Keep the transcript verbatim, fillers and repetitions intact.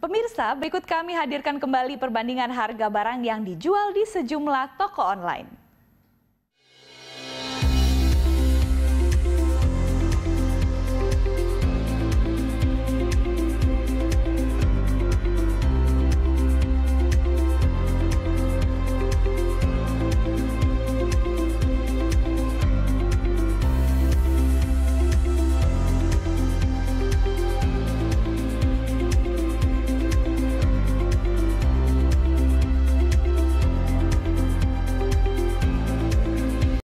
Pemirsa, berikut kami hadirkan kembali perbandingan harga barang yang dijual di sejumlah toko online.